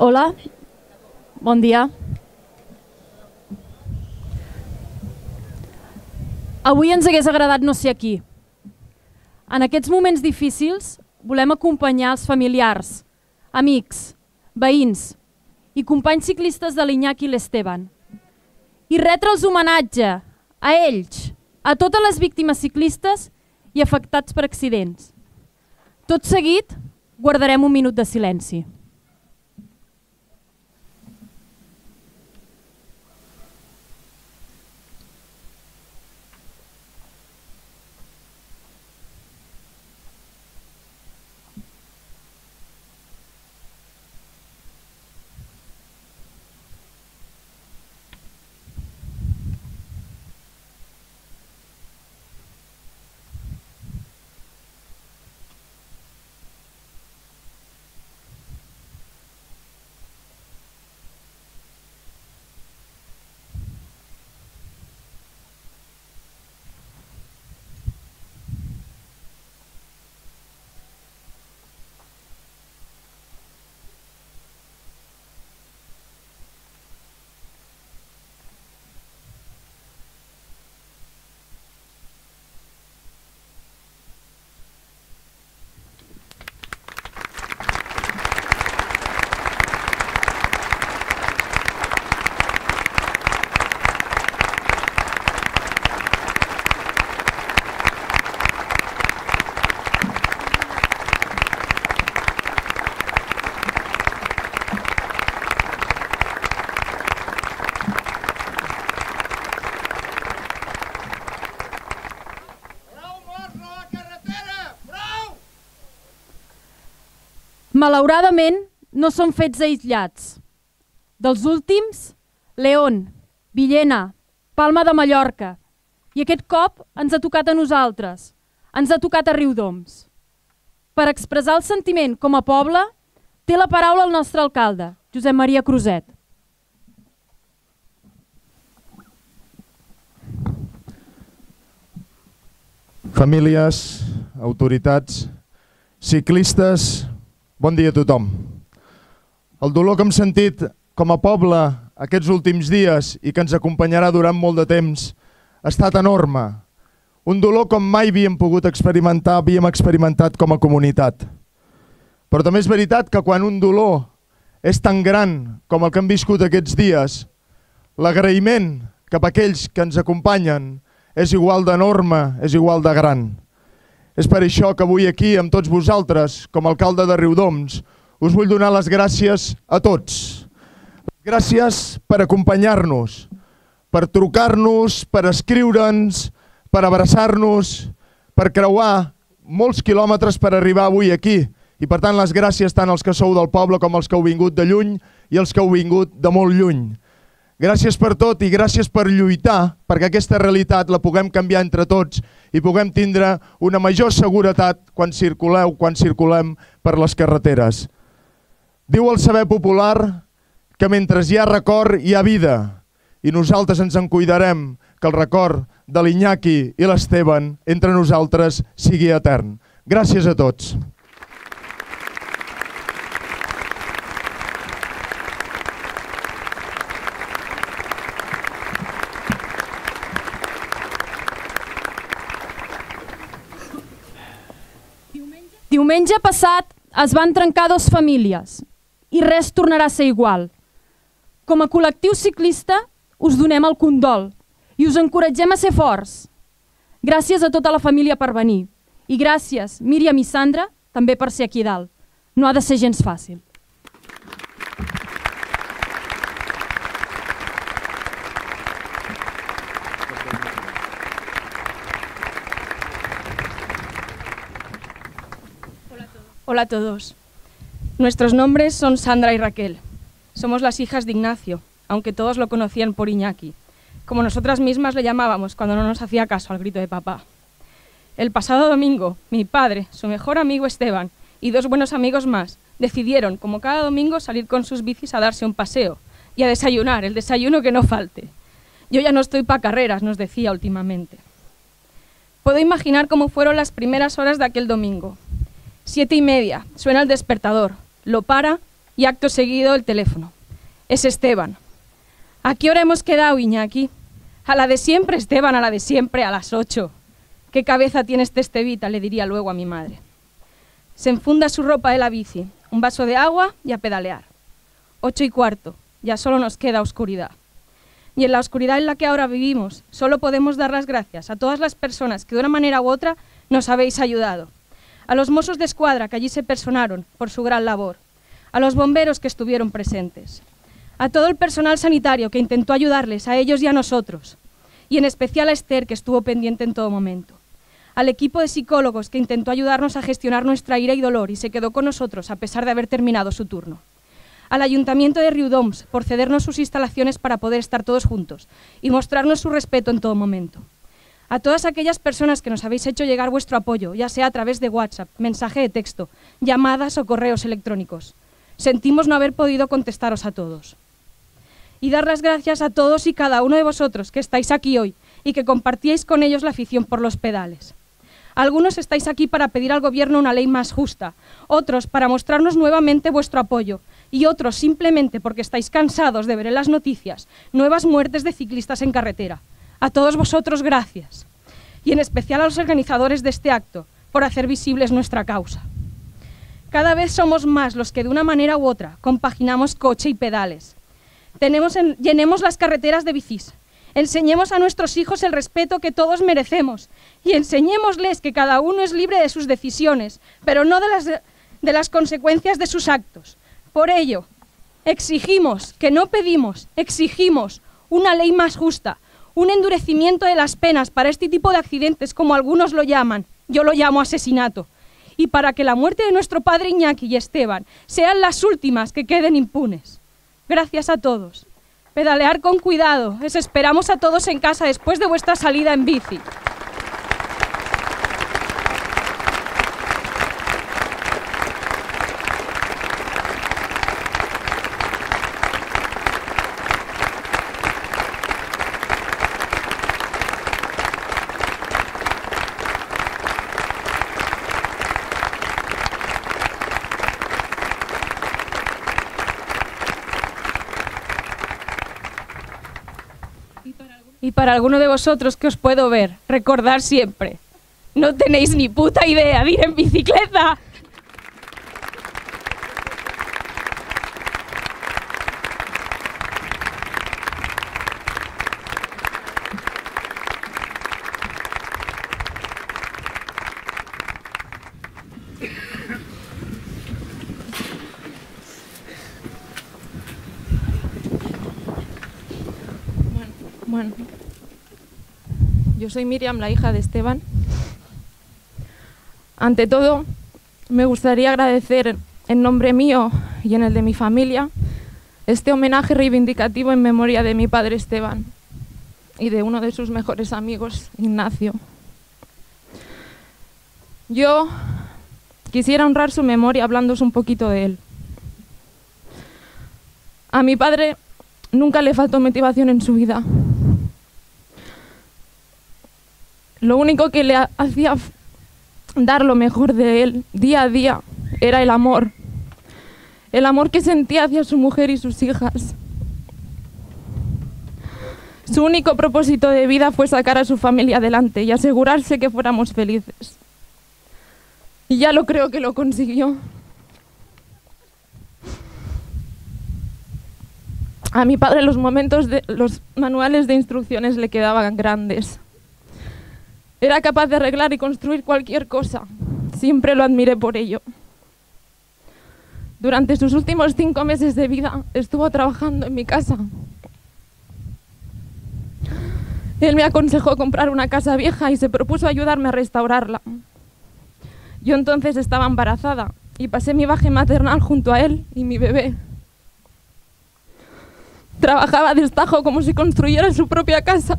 Hola, bon dia. Avui ens hagués agradat no ser aquí. En aquests moments difícils volem acompanyar els familiars, amics, veïns i companys ciclistes de l'Iñaki i l'Esteban i retre'ls homenatge a ells, a totes les víctimes ciclistes i afectats per accidents. Tot seguit guardarem un minut de silenci. Malauradament, no són fets aïllats. Dels últims, León, Villena, Palma de Mallorca. I aquest cop ens ha tocat a nosaltres, ens ha tocat a Riudoms. Per expressar el sentiment com a poble, té la paraula el nostre alcalde, Josep Maria Cruzet. Famílies, autoritats, ciclistes, bon dia a tothom. El dolor que hem sentit com a poble aquests últims dies i que ens acompanyarà durant molt de temps ha estat enorme. Un dolor com mai havíem experimentat com a comunitat. Però també és veritat que quan un dolor és tan gran com el que hem viscut aquests dies, l'agraïment cap a aquells que ens acompanyen és igual d'enorme, és igual de gran. És per això que avui aquí, amb tots vosaltres, com a alcalde de Riudoms, us vull donar les gràcies a tots. Gràcies per acompanyar-nos, per trucar-nos, per escriure'ns, per abraçar-nos, per creuar molts quilòmetres per arribar avui aquí. I per tant, les gràcies tant als que sou del poble com als que heu vingut de lluny i els que heu vingut de molt lluny. Gràcies per tot i gràcies per lluitar perquè aquesta realitat la puguem canviar entre tots i puguem tindre una major seguretat quan circulem per les carreteres. Diu el saber popular que mentre hi ha record hi ha vida i nosaltres ens en cuidarem que el record de l'Iñaki i l'Esteban entre nosaltres sigui etern. Gràcies a tots. Diumenge passat es van trencar 2 famílies i res tornarà a ser igual. Com a col·lectiu ciclista us donem el condol i us encoratgem a ser forts. Gràcies a tota la família per venir i gràcies, Míriam i Sandra, també per ser aquí dalt. No ha de ser gens fàcil. Hola a todos. Nuestros nombres son Sandra y Raquel. Somos las hijas de Ignacio, aunque todos lo conocían por Iñaki, como nosotras mismas le llamábamos cuando no nos hacía caso al grito de papá. El pasado domingo, mi padre, su mejor amigo Esteban y 2 buenos amigos más decidieron, como cada domingo, salir con sus bicis a darse un paseo y a desayunar, el desayuno que no falte. Yo ya no estoy para carreras, nos decía últimamente. Puedo imaginar cómo fueron las primeras horas de aquel domingo. 7:30, suena el despertador, lo para Y acto seguido el teléfono. Es Esteban. ¿A qué hora hemos quedado, Iñaki? A la de siempre, Esteban, a la de siempre, a las 8. ¿Qué cabeza tiene este Estevita?, le diría luego a mi madre. Se enfunda su ropa de la bici, un vaso de agua y a pedalear. 8:15, ya solo nos queda oscuridad. Y en la oscuridad en la que ahora vivimos, solo podemos dar las gracias a todas las personas que de una manera u otra nos habéis ayudado. A los Mossos de Escuadra que allí se personaron por su gran labor. A los bomberos que estuvieron presentes. A todo el personal sanitario que intentó ayudarles, a ellos y a nosotros. Y en especial a Esther, que estuvo pendiente en todo momento. Al equipo de psicólogos que intentó ayudarnos a gestionar nuestra ira y dolor y se quedó con nosotros a pesar de haber terminado su turno. Al Ayuntamiento de Riudoms por cedernos sus instalaciones para poder estar todos juntos y mostrarnos su respeto en todo momento. A todas aquellas personas que nos habéis hecho llegar vuestro apoyo, ya sea a través de WhatsApp, mensaje de texto, llamadas o correos electrónicos. Sentimos no haber podido contestaros a todos. Y dar las gracias a todos y cada uno de vosotros que estáis aquí hoy y que compartíais con ellos la afición por los pedales. Algunos estáis aquí para pedir al gobierno una ley más justa, otros para mostrarnos nuevamente vuestro apoyo y otros simplemente porque estáis cansados de ver en las noticias nuevas muertes de ciclistas en carretera. A todos vosotros, gracias. Y en especial a los organizadores de este acto por hacer visibles nuestra causa. Cada vez somos más los que de una manera u otra compaginamos coche y pedales. Llenemos las carreteras de bicis. Enseñemos a nuestros hijos el respeto que todos merecemos y enseñémosles que cada uno es libre de sus decisiones, pero no de las consecuencias de sus actos. Por ello, exigimos una ley más justa, un endurecimiento de las penas para este tipo de accidentes, como algunos lo llaman, yo lo llamo asesinato, y para que la muerte de nuestro padre Iñaki y Esteban sean las últimas que queden impunes. Gracias a todos. Pedalear con cuidado. Les esperamos a todos en casa después de vuestra salida en bici. Y para alguno de vosotros que os puedo ver, recordad siempre, no tenéis ni puta idea de ir en bicicleta. Bueno, yo soy Miriam, la hija de Esteban. Ante todo, me gustaría agradecer en nombre mío y en el de mi familia este homenaje reivindicativo en memoria de mi padre Esteban y de uno de sus mejores amigos, Ignacio. Yo quisiera honrar su memoria hablándoos un poquito de él. A mi padre nunca le faltó motivación en su vida. Lo único que le hacía dar lo mejor de él día a día era el amor que sentía hacia su mujer y sus hijas. Su único propósito de vida fue sacar a su familia adelante y asegurarse que fuéramos felices. Y ya lo creo que lo consiguió. A mi padre los manuales de instrucciones le quedaban grandes. Era capaz de arreglar y construir cualquier cosa. Siempre lo admiré por ello. Durante sus últimos 5 meses de vida estuvo trabajando en mi casa. Él me aconsejó comprar una casa vieja y se propuso ayudarme a restaurarla. Yo entonces estaba embarazada y pasé mi baje maternal junto a él y mi bebé. Trabajaba a destajo como si construyera su propia casa.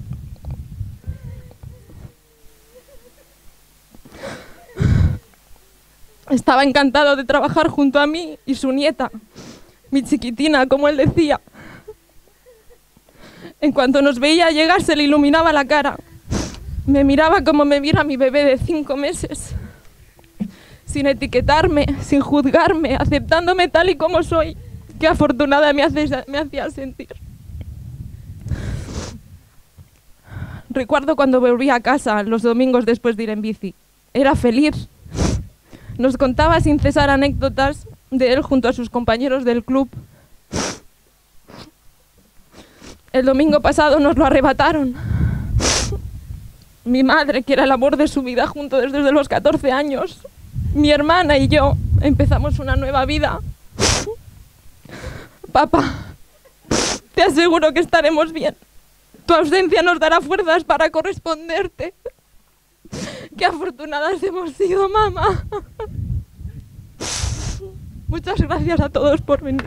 Estaba encantado de trabajar junto a mí y su nieta, mi chiquitina, como él decía. En cuanto nos veía llegar se le iluminaba la cara. Me miraba como me mira mi bebé de 5 meses. sin etiquetarme, sin juzgarme, aceptándome tal y como soy. Qué afortunada me hacía sentir. Recuerdo cuando volví a casa los domingos después de ir en bici. Era feliz. Nos contaba sin cesar anécdotas de él junto a sus compañeros del club. El domingo pasado nos lo arrebataron. Mi madre, que era el amor de su vida junto desde los 14 años. Mi hermana y yo empezamos una nueva vida. Papá, te aseguro que estaremos bien. Tu ausencia nos dará fuerzas para corresponderte. Qué afortunadas hemos sido, mamá. Muchas gracias a todos por venir.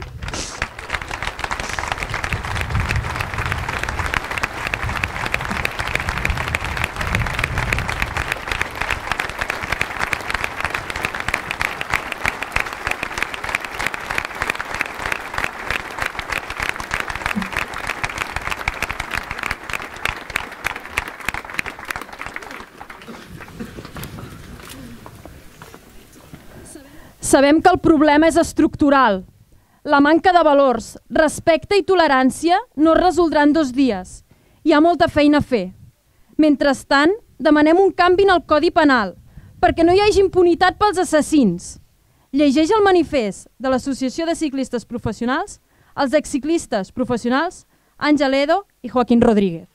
Sabem que el problema és estructural. La manca de valors, respecte i tolerància no es resoldrà en 2 dies. Hi ha molta feina a fer. Mentrestant, demanem un canvi en el Codi Penal, perquè no hi hagi impunitat pels assassins. Llegeix el manifest de l'Associació de Ciclistes Professionals, els exciclistes professionals Àngel Edo i Joaquín Rodríguez.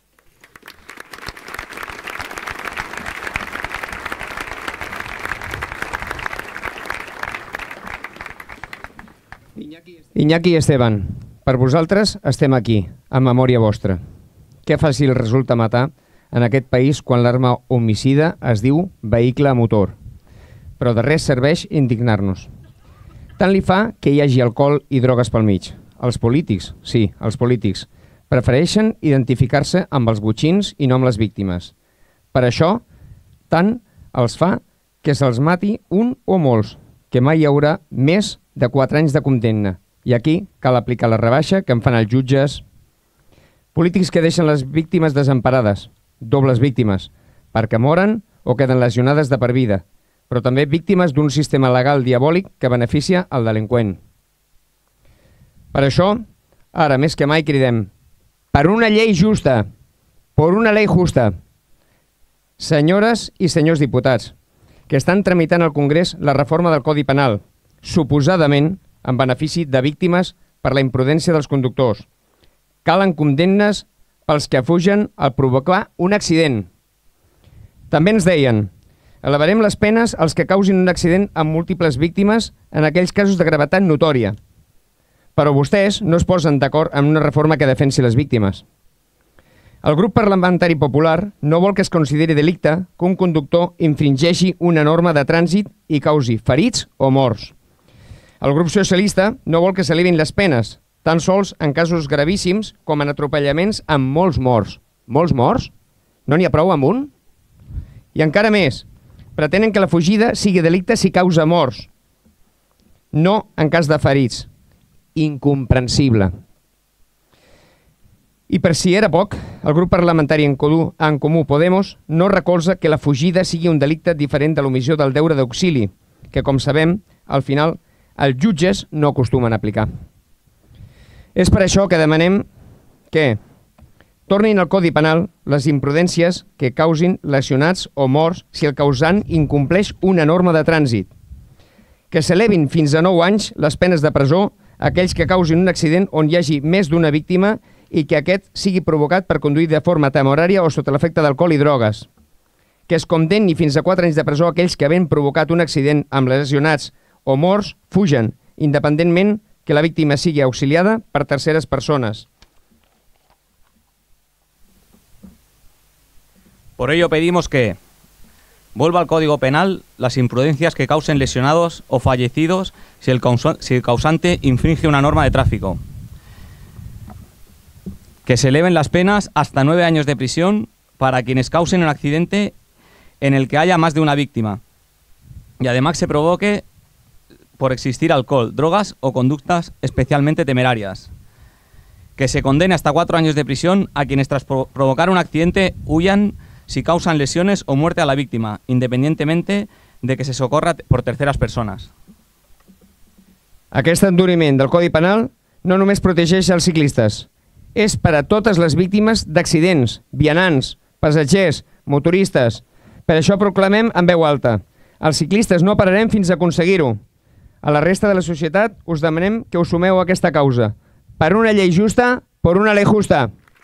Iñaki i Esteban, per vosaltres estem aquí, en memòria vostra. Que fàcil resulta matar en aquest país quan l'arma homicida es diu vehicle a motor. Però de res serveix indignar-nos. Tant li fa que hi hagi alcohol i drogues pel mig. Els polítics, sí, els polítics, prefereixen identificar-se amb els botxins i no amb les víctimes. Per això, tant els fa que se'ls mati un o molts, que mai hi haurà més de 4 anys de condemna. I aquí cal aplicar la rebaixa que en fan els jutges. Polítics que deixen les víctimes desemparades, dobles víctimes, perquè moren o queden lesionades de per vida, però també víctimes d'un sistema legal diabòlic que beneficia el delinqüent. Per això, ara més que mai cridem per una llei justa, per una llei justa. Senyores i senyors diputats, que estan tramitant al Congrés la reforma del Codi Penal, suposadament en benefici de víctimes per la imprudència dels conductors. Calen condemnes pels que fugen al provocar un accident. També ens deien, elevarem les penes als que causin un accident amb múltiples víctimes en aquells casos de gravetat notòria. Però vostès no es posen d'acord en una reforma que defensi les víctimes. El grup parlamentari popular no vol que es consideri delicte que un conductor infringeixi una norma de trànsit i causi ferits o morts. El grup socialista no vol que s'elevin les penes, tan sols en casos gravíssims com en atropellaments amb molts morts. Molts morts? No n'hi ha prou amb un? I encara més, pretenen que la fugida sigui delicte si causa morts, no en cas de ferits. Incomprensible. I per si era poc, el grup parlamentari en Comú Podemos no recolza que la fugida sigui un delicte diferent de l'omissió del deure d'auxili, que, com sabem, al final els jutges no acostumen a aplicar. És per això que demanem que tornin al Codi Penal les imprudències que causin lesionats o morts si el causant incompleix una norma de trànsit, que s'elevin fins a 9 anys les penes de presó a aquells que causin un accident on hi hagi més d'una víctima i que aquest sigui provocat per conduir de forma temorària o sota l'efecte d'alcohol i drogues, que es condemni fins a 4 anys de presó a aquells que, havent provocat un accident amb lesionats o morts, fugen, independentment que la víctima sigui auxiliada per terceres persones. Por ello pedimos que vuelva al Código Penal las imprudencias que causen lesionados o fallecidos si el causante infringe una norma de tráfico. Que se eleven las penas hasta 9 años de prisión para quienes causen un accidente en el que haya más de una víctima. Y además se provoque por existir alcohol, drogas o conductas especialmente temerarias. Que se condene hasta 4 años de prisión a quienes tras provocar un accidente huyan si causan lesiones o muerte a la víctima, independientemente de que se socorra por terceras personas. Aquest enduriment del Codi Penal no només protegeix els ciclistes, és per a totes les víctimes d'accidents, vianants, passatgers, motoristes. Per això proclamem en veu alta: els ciclistes no pararem fins a aconseguir-ho. A la resta de la societat us demanem que us sumeu a aquesta causa. Per una llei justa, per una ley justa.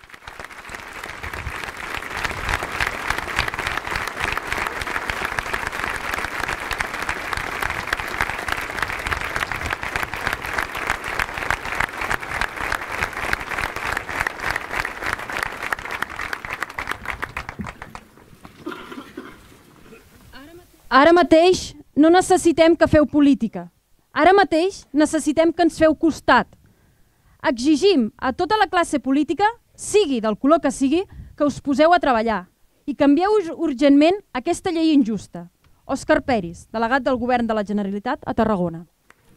Ara mateix no necessitem que feu política. Ara mateix necessitem que ens feu costat. Exigim a tota la classe política, sigui del color que sigui, que us poseu a treballar i canvieu urgentment aquesta llei injusta. Òscar Peris, delegat del Govern de la Generalitat a Tarragona.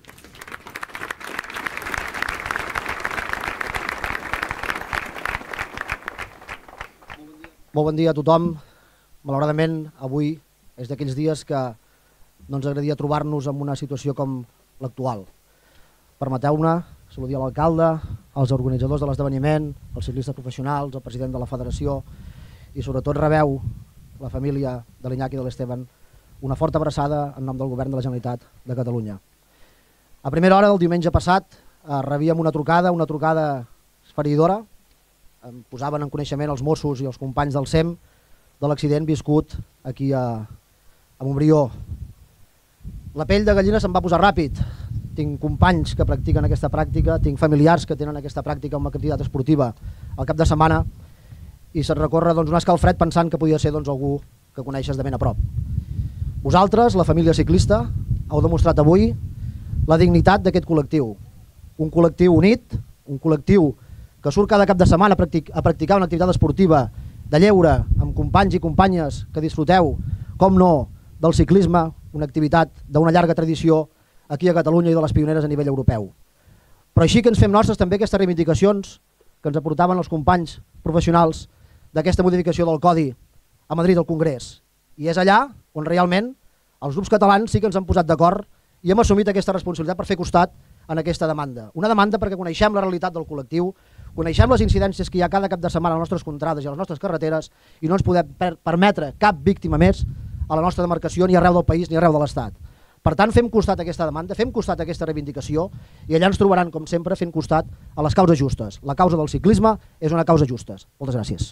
Molt bon dia a tothom. Malauradament, avui és d'aquells dies que no ens agradaria trobar-nos en una situació com l'actual. Permeteu-me saludar l'alcalde, els organitzadors de l'esdeveniment, els ciclistes professionals, el president de la federació i sobretot rebeu la família de l'Iñaki i de l'Esteban una forta abraçada en nom del Govern de la Generalitat de Catalunya. A primera hora del diumenge passat rebíem una trucada esfereïdora. Em posaven en coneixement els Mossos i els companys del SEM de l'accident viscut aquí a Montbrió. La pell de gallina se'm va posar ràpid. Tinc companys que practiquen aquesta pràctica, tinc familiars que tenen aquesta pràctica amb una activitat esportiva al cap de setmana i se't recorre un escalfred pensant que podia ser algú que coneixes de ben a prop. Vosaltres, la família ciclista, heu demostrat avui la dignitat d'aquest col·lectiu. Un col·lectiu unit, un col·lectiu que surt cada cap de setmana a practicar una activitat esportiva de lleure amb companys i companyes que disfruteu, com no, del ciclisme, una activitat d'una llarga tradició aquí a Catalunya i de les pioneres a nivell europeu. Però així que ens fem nostres també aquestes reivindicacions que ens aportaven els companys professionals d'aquesta modificació del Codi a Madrid al Congrés. I és allà on realment els grups catalans sí que ens han posat d'acord i hem assumit aquesta responsabilitat per fer costat en aquesta demanda. Una demanda perquè coneixem la realitat del col·lectiu, coneixem les incidències que hi ha cada cap de setmana a les nostres contrades i a les nostres carreteres i no ens podem permetre cap víctima més a la nostra demarcació ni arreu del país ni arreu de l'Estat. Per tant, fem costat a aquesta demanda, fem costat a aquesta reivindicació i allà ens trobaran, com sempre, fent costat a les causes justes. La causa del ciclisme és una causa justa. Moltes gràcies.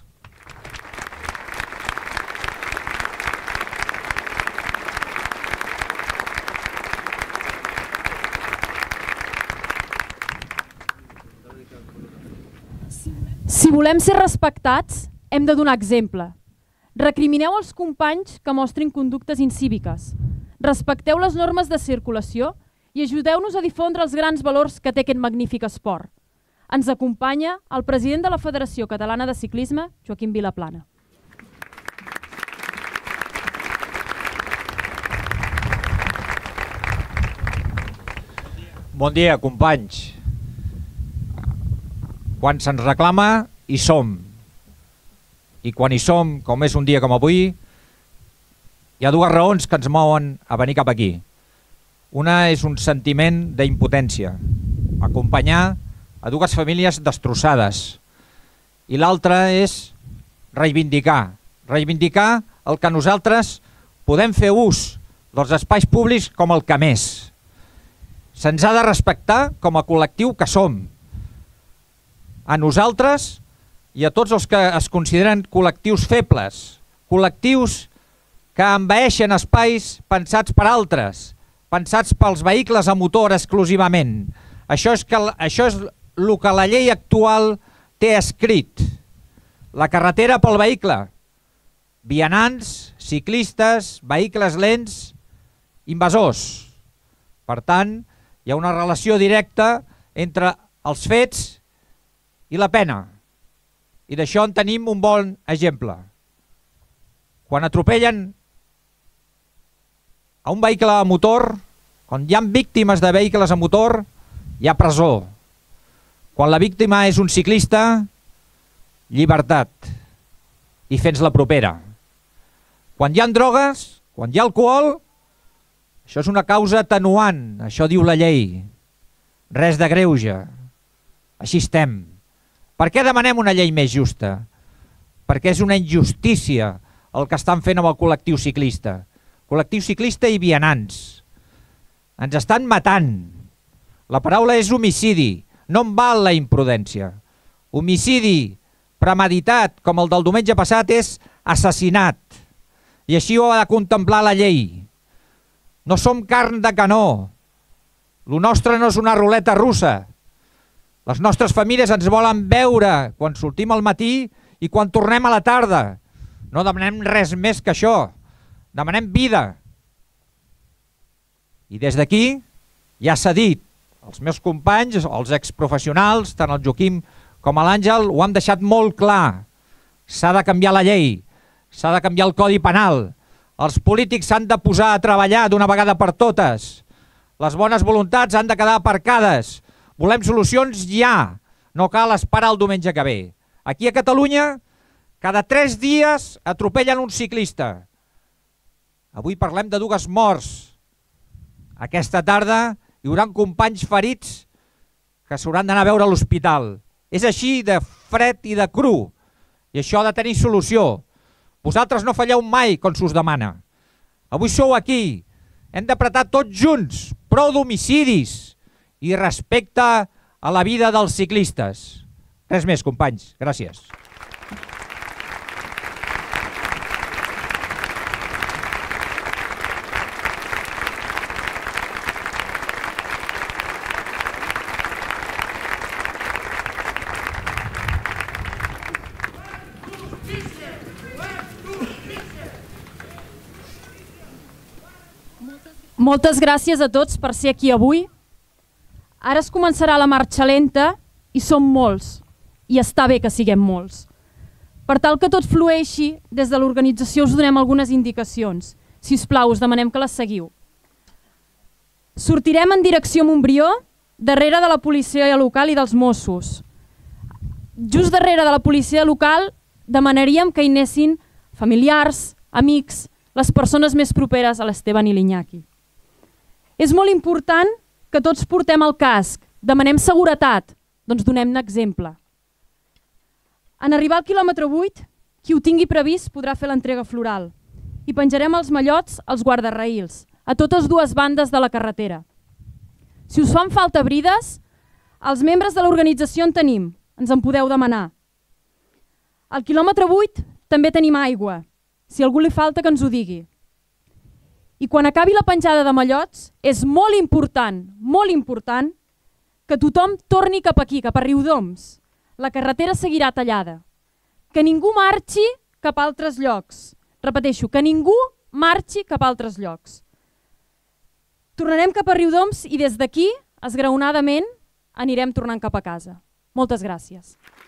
Si volem ser respectats, hem de donar exemple. Recrimineu als companys que mostrin conductes incíviques. Respecteu les normes de circulació i ajudeu-nos a difondre els grans valors que té aquest magnífic esport. Ens acompanya el president de la Federació Catalana de Ciclisme, Joaquim Vilaplana. Bon dia, companys. Quan se'ns reclama, hi som. I quan hi som, com és un dia com avui, hi ha dues raons que ens mouen a venir cap aquí. Una és un sentiment d'impotència, acompanyar a dues famílies destrossades. I l'altra és reivindicar el que nosaltres podem fer ús dels espais públics com el que més. Se'ns ha de respectar com a col·lectiu que som. A nosaltres i a tots els que es consideren col·lectius febles, col·lectius que envaeixen espais pensats per altres, pensats pels vehicles a motor exclusivament. Això és el que la llei actual té escrit. La carretera pel vehicle, vianants, ciclistes, vehicles lents, invasors. Per tant, hi ha una relació directa entre els fets i la pena. I d'això en tenim un bon exemple. Quan atropellen a un vehicle a motor, quan hi ha víctimes de vehicles a motor, hi ha presó. Quan la víctima és un ciclista, llibertat. I fins la propera. Quan hi ha drogues, quan hi ha alcohol, Això és una causa atenuant, això diu la llei. Res de greuge. Així estem. Per què demanem una llei més justa? Perquè és una injustícia el que estan fent amb el col·lectiu ciclista. Col·lectiu ciclista i vianants. Ens estan matant. La paraula és homicidi. No en val la imprudència. Homicidi premeditat, com el del diumenge passat, és assassinat. I així ho ha de contemplar la llei. No som carn de canó. Lo nostre no és una ruleta russa. Les nostres famílies ens volen veure quan sortim al matí i quan tornem a la tarda. No demanem res més que això. Demanem vida. I des d'aquí ja s'ha dit, els meus companys, els exprofessionals, tant el Joaquim com l'Àngel, ho han deixat molt clar. S'ha de canviar la llei, s'ha de canviar el Codi Penal. Els polítics s'han de posar a treballar d'una vegada per totes. Les bones voluntats han de quedar aparcades. Volem solucions ja. No cal esperar el diumenge que ve. Aquí a Catalunya, cada 3 dies atropellen un ciclista. Avui parlem de 2 morts. Aquesta tarda hi haurà companys ferits que s'hauran d'anar a veure a l'hospital. És així de fred i de cru. I això ha de tenir solució. Vosaltres no falleu mai quan s'us demana. Avui sou aquí. Hem d'apretar tots junts. Prou d'homicidis i respecte a la vida dels ciclistes. Res més, companys. Gràcies. Moltes gràcies a tots per ser aquí avui. Ara es començarà la marxa lenta i som molts, i està bé que siguem molts. Per tal que tot flueixi, des de l'organització us donem algunes indicacions. Si us plau, us demanem que les seguiu. Sortirem en direcció Montbrió, darrere de la policia local i dels Mossos. Just darrere de la policia local demanaríem que hi anessin familiars, amics, les persones més properes a l'Esteban i l'Iñaki. És molt important que tots portem el casc, demanem seguretat, doncs donem-ne exemple. En arribar al quilòmetre 8, qui ho tingui previst podrà fer l'entrega floral i penjarem els mallots als guardarraïls, a totes 2 bandes de la carretera. Si us fan falta brides, els membres de l'organització en tenim, ens en podeu demanar. Al quilòmetre 8 també tenim aigua, si a algú li falta que ens ho digui. I quan acabi la penjada de mallots, és molt important que tothom torni cap aquí, cap a Riudoms. La carretera seguirà tallada. Que ningú marxi cap a altres llocs. Repeteixo, que ningú marxi cap a altres llocs. Tornarem cap a Riudoms i des d'aquí, esgraonadament, anirem tornant cap a casa. Moltes gràcies.